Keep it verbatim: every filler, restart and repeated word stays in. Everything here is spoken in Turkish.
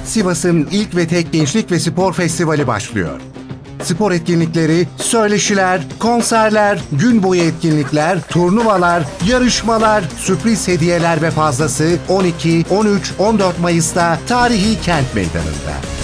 Sivas'ın ilk ve tek gençlik ve spor festivali başlıyor. Spor etkinlikleri, söyleşiler, konserler, gün boyu etkinlikler, turnuvalar, yarışmalar, sürpriz hediyeler ve fazlası on iki, on üç, on dört Mayıs'ta tarihi Kent Meydanı'nda.